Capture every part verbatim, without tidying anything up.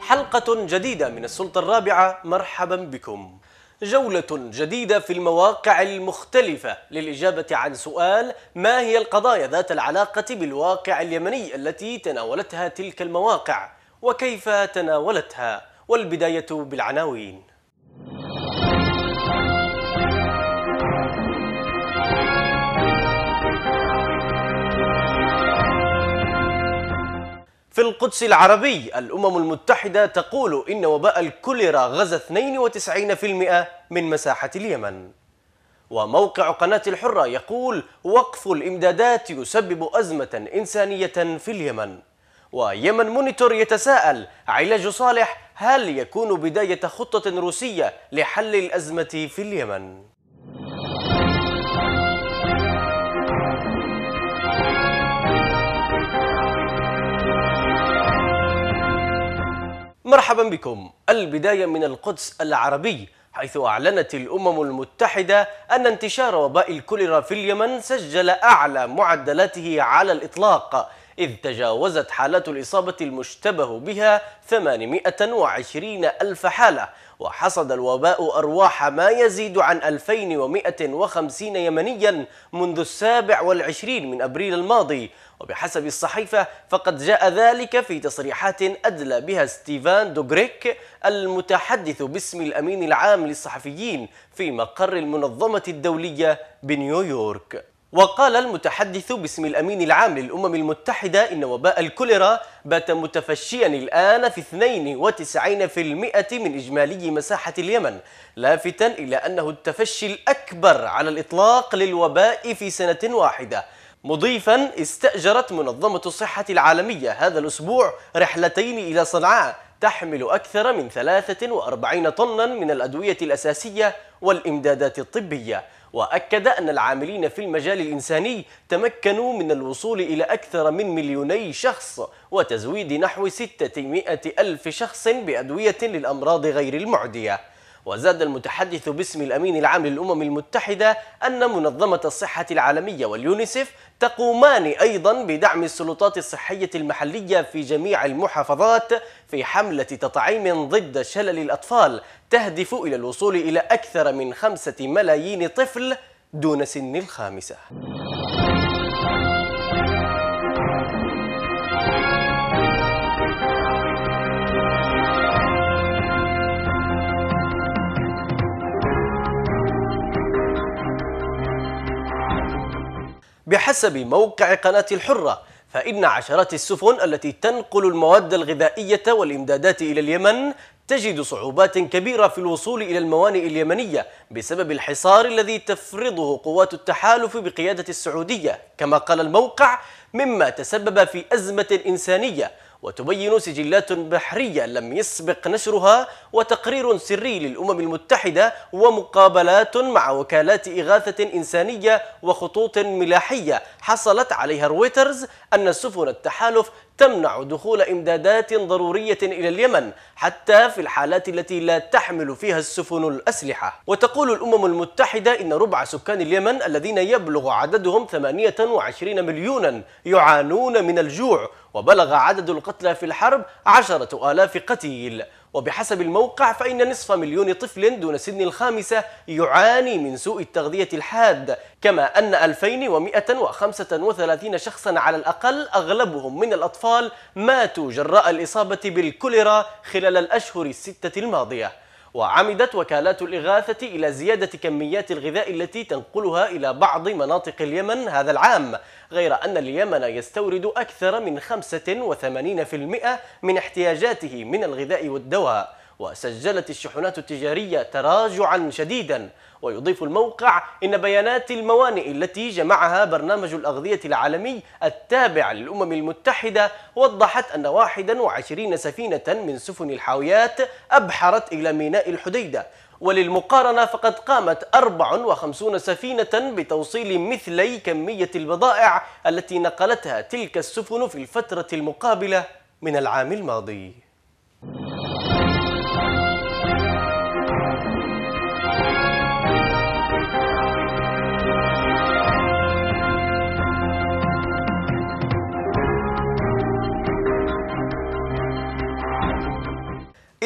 حلقة جديدة من السلطة الرابعة، مرحبا بكم. جولة جديدة في المواقع المختلفة للإجابة عن سؤال: ما هي القضايا ذات العلاقة بالواقع اليمني التي تناولتها تلك المواقع وكيف تناولتها؟ والبداية بالعناوين. في القدس العربي، الأمم المتحدة تقول إن وباء الكوليرا غزا اثنين وتسعين بالمئة من مساحة اليمن. وموقع قناة الحرة يقول: وقف الإمدادات يسبب أزمة إنسانية في اليمن. ويمن مونيتور يتساءل: علاج صالح هل يكون بداية خطة روسية لحل الأزمة في اليمن؟ مرحبا بكم. البداية من القدس العربي، حيث أعلنت الأمم المتحدة أن انتشار وباء الكوليرا في اليمن سجل أعلى معدلاته على الإطلاق، إذ تجاوزت حالات الإصابة المشتبه بها ثمانمئة وعشرين ألف حالة، وحصد الوباء أرواح ما يزيد عن ألفين ومئة وخمسين يمنيا منذ السابع والعشرين من أبريل الماضي. وبحسب الصحيفة فقد جاء ذلك في تصريحات أدلى بها ستيفان دوغريك المتحدث باسم الأمين العام للصحفيين في مقر المنظمة الدولية بنيويورك. وقال المتحدث باسم الأمين العام للأمم المتحدة إن وباء الكوليرا بات متفشيا الآن في اثنين وتسعين بالمئة من إجمالي مساحة اليمن، لافتا إلى أنه التفشي الأكبر على الإطلاق للوباء في سنة واحدة، مضيفا: استأجرت منظمة الصحة العالمية هذا الأسبوع رحلتين إلى صنعاء تحمل أكثر من ثلاثة وأربعين طنا من الأدوية الأساسية والإمدادات الطبية. وأكد أن العاملين في المجال الإنساني تمكنوا من الوصول إلى أكثر من مليوني شخص وتزويد نحو ستمئة ألف شخص بأدوية للأمراض غير المعدية. وزاد المتحدث باسم الأمين العام للأمم المتحدة أن منظمة الصحة العالمية واليونيسف تقومان أيضا بدعم السلطات الصحية المحلية في جميع المحافظات في حملة تطعيم ضد شلل الأطفال تهدف إلى الوصول إلى أكثر من خمسة ملايين طفل دون سن الخامسة. بحسب موقع قناة الحرة، فإن عشرات السفن التي تنقل المواد الغذائية والإمدادات إلى اليمن تجد صعوبات كبيرة في الوصول إلى الموانئ اليمنية بسبب الحصار الذي تفرضه قوات التحالف بقيادة السعودية، كما قال الموقع، مما تسبب في أزمة إنسانية. وتبين سجلات بحرية لم يسبق نشرها وتقرير سري للأمم المتحدة ومقابلات مع وكالات إغاثة إنسانية وخطوط ملاحية حصلت عليها رويترز أن سفن التحالف تمنع دخول إمدادات ضرورية إلى اليمن حتى في الحالات التي لا تحمل فيها السفن الأسلحة. وتقول الأمم المتحدة إن ربع سكان اليمن الذين يبلغ عددهم ثمانية وعشرين مليونا يعانون من الجوع، وبلغ عدد القتلى في الحرب عشرة آلاف قتيل. وبحسب الموقع فإن نصف مليون طفل دون سن الخامسة يعاني من سوء التغذية الحاد، كما أن ألفين ومئة وخمسة وثلاثين شخصا على الأقل أغلبهم من الأطفال ماتوا جراء الإصابة بالكوليرا خلال الأشهر الستة الماضية. وعمدت وكالات الإغاثة إلى زيادة كميات الغذاء التي تنقلها إلى بعض مناطق اليمن هذا العام، غير أن اليمن يستورد أكثر من خمسة وثمانين بالمئة من احتياجاته من الغذاء والدواء. وسجلت الشحنات التجارية تراجعا شديدا. ويضيف الموقع إن بيانات الموانئ التي جمعها برنامج الأغذية العالمي التابع للأمم المتحدة وضحت أن واحد وعشرين سفينة من سفن الحاويات أبحرت إلى ميناء الحديدة. وللمقارنة فقد قامت أربع وخمسين سفينة بتوصيل مثلي كمية البضائع التي نقلتها تلك السفن في الفترة المقابلة من العام الماضي.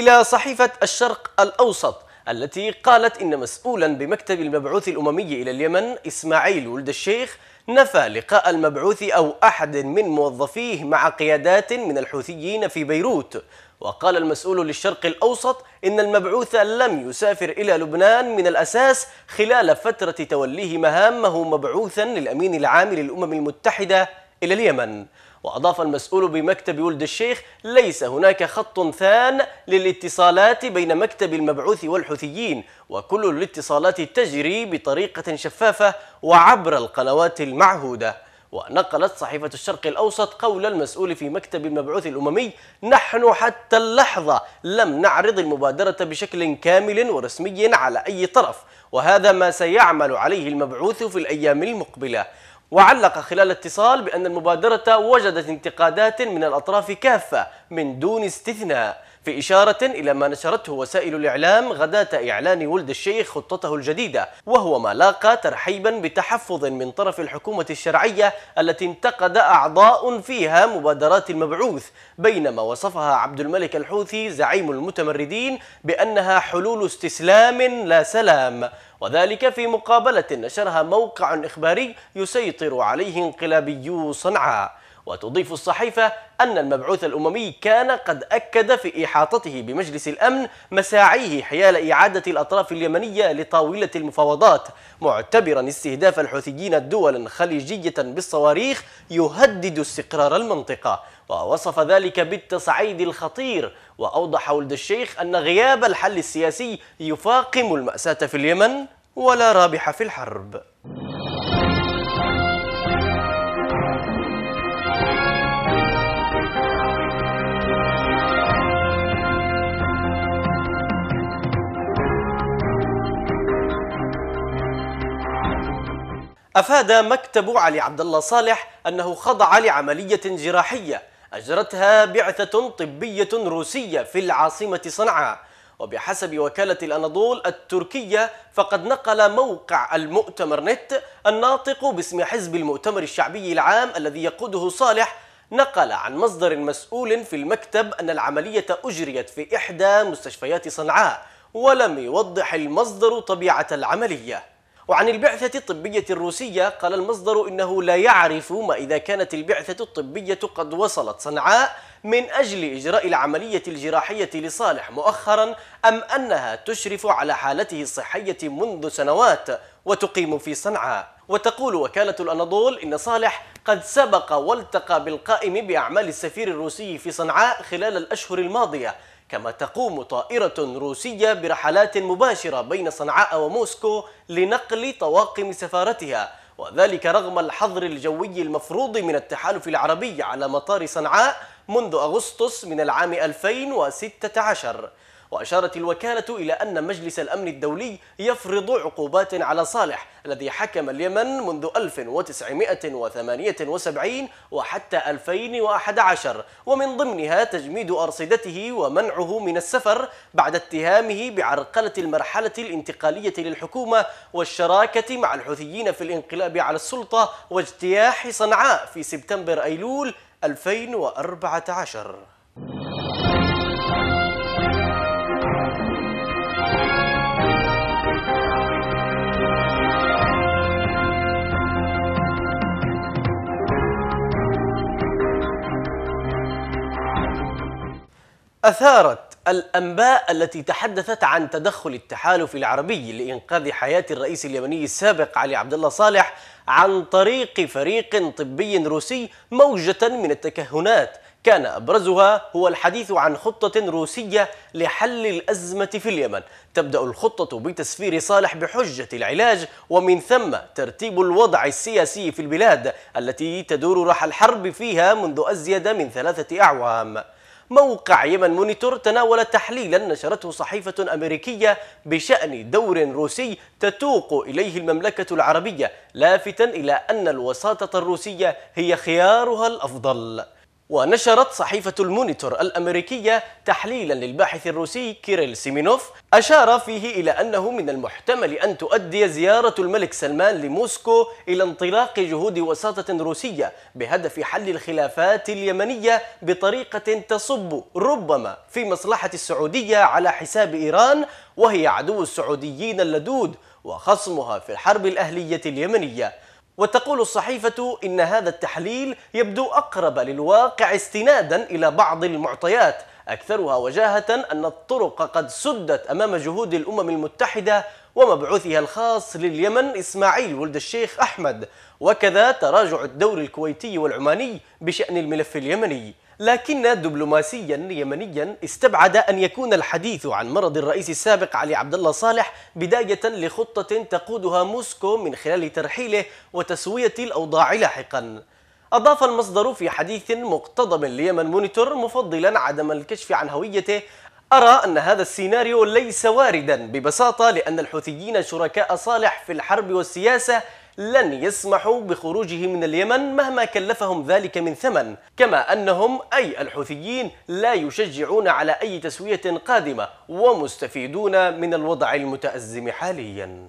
وإلى صحيفة الشرق الأوسط التي قالت إن مسؤولا بمكتب المبعوث الأممي إلى اليمن إسماعيل ولد الشيخ نفى لقاء المبعوث أو أحد من موظفيه مع قيادات من الحوثيين في بيروت. وقال المسؤول للشرق الأوسط إن المبعوث لم يسافر إلى لبنان من الأساس خلال فترة توليه مهامه مبعوثا للأمين العام للأمم المتحدة إلى اليمن. وأضاف المسؤول بمكتب ولد الشيخ: ليس هناك خط ثان للاتصالات بين مكتب المبعوث والحوثيين، وكل الاتصالات تجري بطريقة شفافة وعبر القنوات المعهودة. ونقلت صحيفة الشرق الأوسط قول المسؤول في مكتب المبعوث الأممي: نحن حتى اللحظة لم نعرض المبادرة بشكل كامل ورسمي على أي طرف، وهذا ما سيعمل عليه المبعوث في الأيام المقبلة. وعلق خلال اتصال بأن المبادرة وجدت انتقادات من الأطراف كافة من دون استثناء، في إشارة إلى ما نشرته وسائل الإعلام غداة إعلان ولد الشيخ خطته الجديدة، وهو ما لاقى ترحيبا بتحفظ من طرف الحكومة الشرعية التي انتقد أعضاء فيها مبادرات المبعوث، بينما وصفها عبد الملك الحوثي زعيم المتمردين بأنها حلول استسلام لا سلام، وذلك في مقابلة نشرها موقع إخباري يسيطر عليه انقلابيو صنعاء. وتضيف الصحيفة أن المبعوث الأممي كان قد أكد في إحاطته بمجلس الأمن مساعيه حيال إعادة الأطراف اليمنية لطاولة المفاوضات، معتبرا استهداف الحوثيين دولا خليجية بالصواريخ يهدد استقرار المنطقة، ووصف ذلك بالتصعيد الخطير. وأوضح ولد الشيخ أن غياب الحل السياسي يفاقم المأساة في اليمن ولا رابح في الحرب. أفاد مكتب علي عبد الله صالح أنه خضع لعملية جراحية أجرتها بعثة طبية روسية في العاصمة صنعاء. وبحسب وكالة الأناضول التركية فقد نقل موقع المؤتمر نت الناطق باسم حزب المؤتمر الشعبي العام الذي يقوده صالح نقل عن مصدر مسؤول في المكتب أن العملية أجريت في إحدى مستشفيات صنعاء، ولم يوضح المصدر طبيعة العملية. وعن البعثة الطبية الروسية قال المصدر إنه لا يعرف ما إذا كانت البعثة الطبية قد وصلت صنعاء من أجل إجراء العملية الجراحية لصالح مؤخرا، أم أنها تشرف على حالته الصحية منذ سنوات وتقيم في صنعاء. وتقول وكالة الأناضول إن صالح قد سبق والتقى بالقائم بأعمال السفير الروسي في صنعاء خلال الأشهر الماضية، كما تقوم طائرة روسية برحلات مباشرة بين صنعاء وموسكو لنقل طواقم سفارتها، وذلك رغم الحظر الجوي المفروض من التحالف العربي على مطار صنعاء منذ أغسطس من العام ألفين وستة عشر. وأشارت الوكالة إلى أن مجلس الأمن الدولي يفرض عقوبات على صالح الذي حكم اليمن منذ ألف وتسعمائة وثمانية وسبعين وحتى ألفين وأحد عشر، ومن ضمنها تجميد أرصدته ومنعه من السفر بعد اتهامه بعرقلة المرحلة الانتقالية للحكومة والشراكة مع الحوثيين في الانقلاب على السلطة واجتياح صنعاء في سبتمبر أيلول ألفين وأربعة عشر. أثارت الأنباء التي تحدثت عن تدخل التحالف العربي لإنقاذ حياة الرئيس اليمني السابق علي عبد الله صالح عن طريق فريق طبي روسي موجة من التكهنات، كان أبرزها هو الحديث عن خطة روسية لحل الأزمة في اليمن. تبدأ الخطة بتسفير صالح بحجة العلاج، ومن ثم ترتيب الوضع السياسي في البلاد التي تدور رحى الحرب فيها منذ أزيد من ثلاثة أعوام. موقع يمن مونيتور تناول تحليلا نشرته صحيفة أمريكية بشأن دور روسي تتوق إليه المملكة العربية، لافتا إلى أن الوساطة الروسية هي خيارها الأفضل. ونشرت صحيفة المونيتور الأمريكية تحليلا للباحث الروسي كيريل سيمينوف أشار فيه إلى أنه من المحتمل أن تؤدي زيارة الملك سلمان لموسكو إلى انطلاق جهود وساطة روسية بهدف حل الخلافات اليمنية بطريقة تصب ربما في مصلحة السعودية على حساب إيران، وهي عدو السعوديين اللدود وخصمها في الحرب الأهلية اليمنية. وتقول الصحيفة إن هذا التحليل يبدو أقرب للواقع استنادا إلى بعض المعطيات أكثرها وجاهة أن الطرق قد سدت أمام جهود الأمم المتحدة ومبعوثها الخاص لليمن إسماعيل ولد الشيخ أحمد، وكذا تراجع الدور الكويتي والعماني بشأن الملف اليمني. لكن دبلوماسيا يمنيا استبعد أن يكون الحديث عن مرض الرئيس السابق علي عبد الله صالح بداية لخطة تقودها موسكو من خلال ترحيله وتسوية الأوضاع لاحقا. أضاف المصدر في حديث مقتضب ليمن مونيتور مفضلا عدم الكشف عن هويته: أرى أن هذا السيناريو ليس واردا ببساطة لأن الحوثيين شركاء صالح في الحرب والسياسة لن يسمحوا بخروجه من اليمن مهما كلفهم ذلك من ثمن، كما أنهم أي الحوثيين لا يشجعون على أي تسوية قادمة ومستفيدون من الوضع المتأزم حاليا.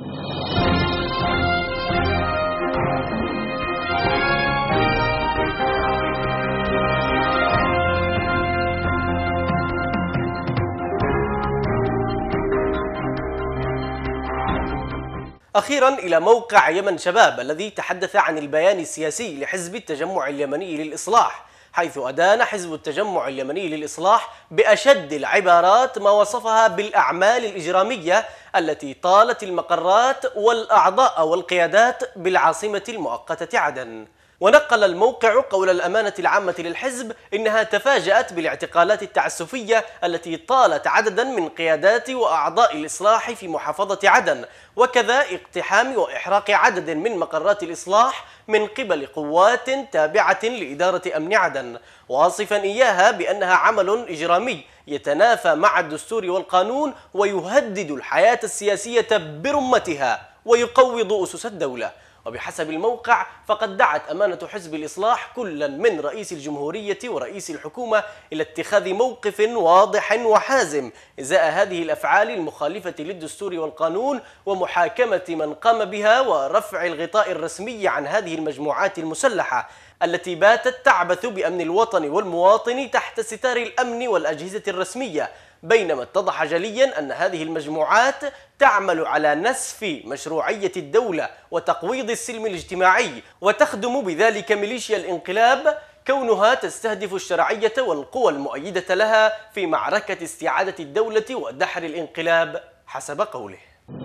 أخيرا إلى موقع يمن شباب الذي تحدث عن البيان السياسي لحزب التجمع اليمني للإصلاح، حيث أدان حزب التجمع اليمني للإصلاح بأشد العبارات ما وصفها بالأعمال الإجرامية التي طالت المقرات والأعضاء والقيادات بالعاصمة المؤقتة عدن. ونقل الموقع قول الأمانة العامة للحزب إنها تفاجأت بالاعتقالات التعسفية التي طالت عددا من قيادات وأعضاء الإصلاح في محافظة عدن، وكذا اقتحام وإحراق عدد من مقرات الإصلاح من قبل قوات تابعة لإدارة أمن عدن، واصفا إياها بأنها عمل إجرامي يتنافى مع الدستور والقانون ويهدد الحياة السياسية برمتها ويقوض أسس الدولة. وبحسب الموقع فقد دعت أمانة حزب الإصلاح كلا من رئيس الجمهورية ورئيس الحكومة إلى اتخاذ موقف واضح وحازم إزاء هذه الأفعال المخالفة للدستور والقانون ومحاكمة من قام بها ورفع الغطاء الرسمي عن هذه المجموعات المسلحة التي باتت تعبث بأمن الوطن والمواطن تحت ستار الأمن والأجهزة الرسمية، بينما اتضح جليا أن هذه المجموعات تعمل على نسف مشروعية الدولة وتقويض السلم الاجتماعي، وتخدم بذلك ميليشيا الانقلاب كونها تستهدف الشرعية والقوى المؤيدة لها في معركة استعادة الدولة ودحر الانقلاب حسب قوله.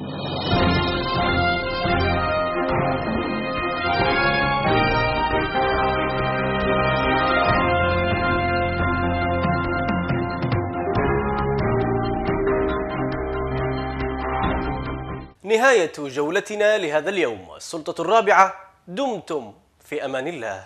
نهاية جولتنا لهذا اليوم. السلطة الرابعة، دمتم في أمان الله.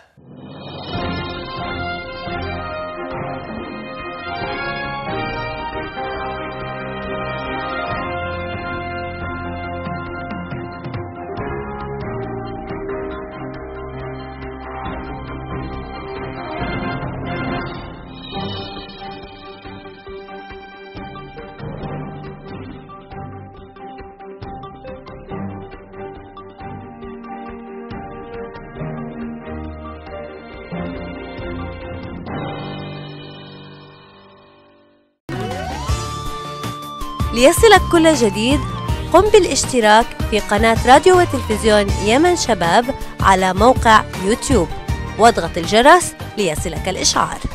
ليصلك كل جديد قم بالاشتراك في قناة راديو وتلفزيون يمن شباب على موقع يوتيوب واضغط الجرس ليصلك الإشعار.